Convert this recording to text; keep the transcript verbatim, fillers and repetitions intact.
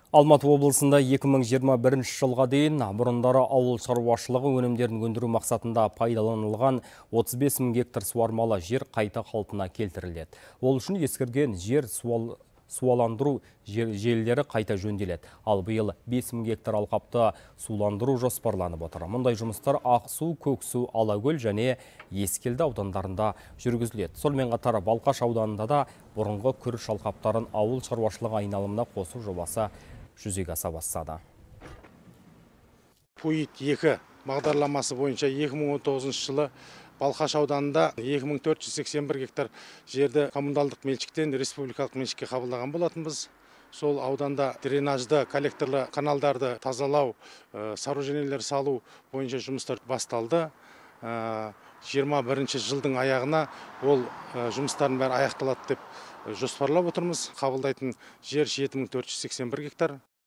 Алматы облысында екі мың жиырма бірінші жылға дейін бұрындары ауыл шаруашылығы өнімдерін өндіру мақсатында пайдаланылған отыз бес мың гектар суармалы жер қайта қалпына келтіріледі. Ол үшін ескірген жер суал суаландыру желілері қайта жөнделеді. Ал биыл бес мың гектар алқапты суландыру жоспарланып отыр. Мұндай жұмыстар Ақсу, Көксу, Алакөл және Ескелді аудандарында жүргізіледі. Сонымен қатар Балқаш ауданында да бұрынғы күріш алқаптарын ауыл шаруашылығы айналымына қосу жобасы жүзеге аса бастады. Пуит екі бағдарламасы бойынша екі мың он тоғызыншы жылы Балқаш ауданында екі мың төрт жүз сексен бір гектар жерді коммуналдық меншіктен республикалық меншікке қабылдаған болатынбыз. Сол ауданда дренажды, коллекторлы каналдарды тазалау, сооружениелер салу бойынша жұмыстар басталды. жиырма бірінші жылдың аяғына ол жұмыстардың бәрі аяқталады деп жоспарлап отырмыз. Қабылдайтын жер жеті мың төрт жүз сексен бір гектар.